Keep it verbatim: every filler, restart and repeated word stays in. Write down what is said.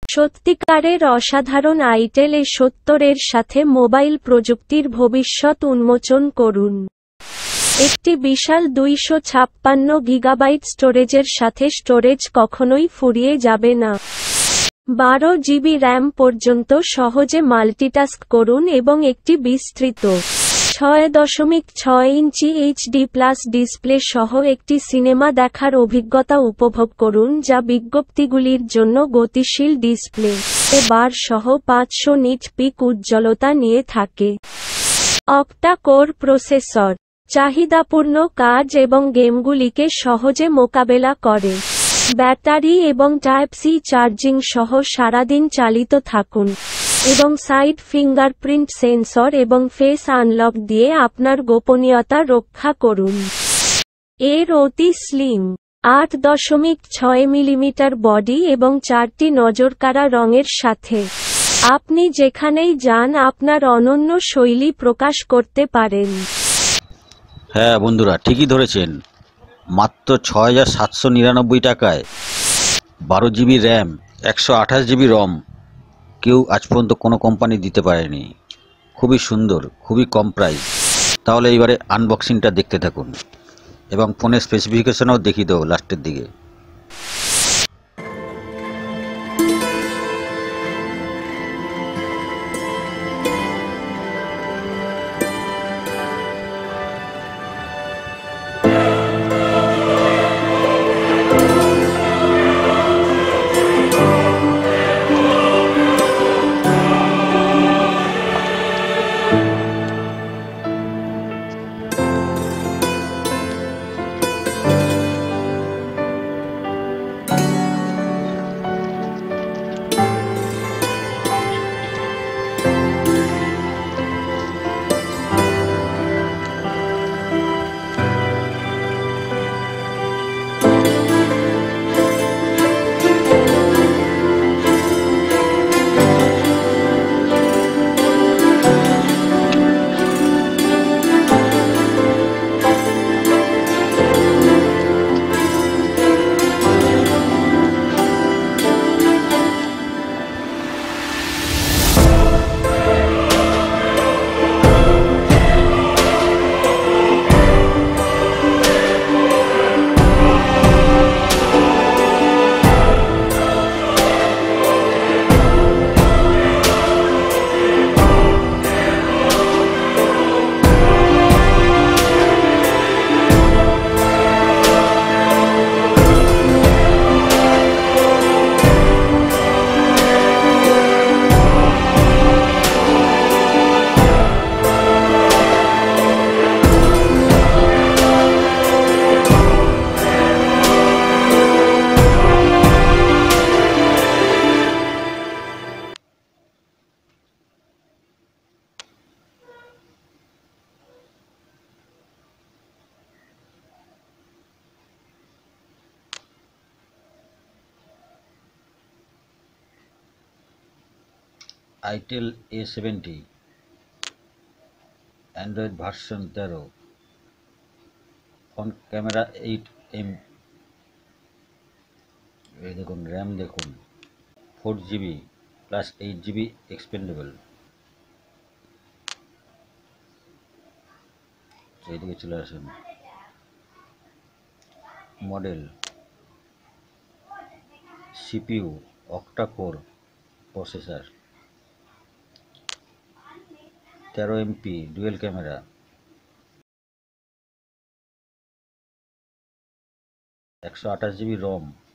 সত্যিকারের অসাধারণ আইটেল এ সত্তর এর সাথে মোবাইল প্রযুক্তির ভবিষ্যৎ উন্মোচন করুন। একটি বিশাল দুইশো ছাপ্পান্ন গিগাবাইট স্টোরেজের সাথে স্টোরেজ কখনোই ফুরিয়ে যাবে না। বারো জিবি র্যাম পর্যন্ত সহজে মাল্টিটাস্ক করুন এবং একটি বিস্তৃত ছয় দশমিক ছয় ইঞ্চি এইচডি প্লাস ডিসপ্লে সহ একটি সিনেমা দেখার অভিজ্ঞতা উপভোগ করুন যা বিজ্ঞপ্তিগুলির জন্য গতিশীল ডিসপ্লে বার সহ পাঁচশো নিট পিক উজ্জ্বলতা নিয়ে থাকে। অক্টা কোর প্রসেসর চাহিদাপূর্ণ কাজ এবং গেমগুলিকে সহজে মোকাবেলা করে। ব্যাটারি এবং টাইপ সি চার্জিং সহ সারাদিন চালিত থাকুন এবং সাইড ফিঙ্গারপ্রিন্ট সেন্সর এবং ফেস আনলক দিয়ে আপনার গোপনীয়তা রক্ষা করুন। এর অতি স্লিম আট দশমিক ছয় মিলিমিটার বডি এবং চারটি নজরকাড়া রঙের সাথে আপনি যেখানেই যান আপনার অনন্য শৈলী প্রকাশ করতে পারেন। হ্যাঁ বন্ধুরা, ঠিকই ধরেছেন। মাত্র ছয় হাজার সাতশো নিরানব্বই টাকায় বারো জিবি র্যাম, একশো আঠাশ জিবি রম কেউ আজ পর্যন্ত কোনো কোম্পানি দিতে পারেনি। খুবই সুন্দর, খুবই কম প্রাইস। তাহলে এবারে আনবক্সিংটা দেখতে থাকুন এবং ফোনের স্পেসিফিকেশনও দেখিয়ে দেবো লাস্টের দিকে। Itel A seventy, Android version তেরো, ফ্রন্ট ক্যামেরা এইট এম, এই দেখুন র্যাম দেখুন four GB plus eight GB expandable. এইদিকে চলে আসেন। Model CPU octa core processor, তেরো এমপি ডুয়েল ক্যামেরা, একশো আঠাশ জিবি রম,